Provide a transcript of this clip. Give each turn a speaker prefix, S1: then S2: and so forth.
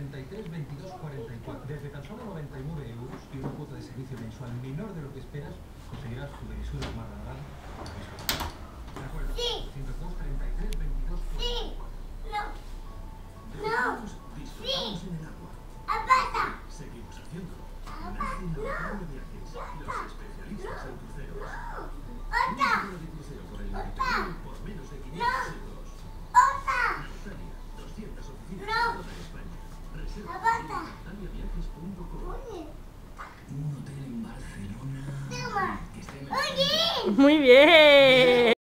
S1: 33 22 44. Desde tan solo 99 euros y una cuota de servicio mensual menor de lo que esperas, conseguirás tu televisor Smart Radar. ¿De acuerdo?
S2: Sí.
S1: 102 33 22
S2: Sí.
S1: 44.
S2: No.
S3: Disfrutamos en el agua.
S2: Apata.
S3: Seguimos haciendo. Nace Navegable Viajes, los especialistas en cruceros.
S2: Otra.
S3: Un de crucero por el Mediterráneo por menos de 500 euros.
S2: Otra.
S3: Italia, 200 oficinas
S2: No.
S3: por toda España. Reserva
S2: Apata.
S3: en italiaviajes.com.
S2: Oye.
S3: Un hotel en Barcelona.
S2: Toma.
S3: Que esté en el
S2: Oye.
S4: Muy bien.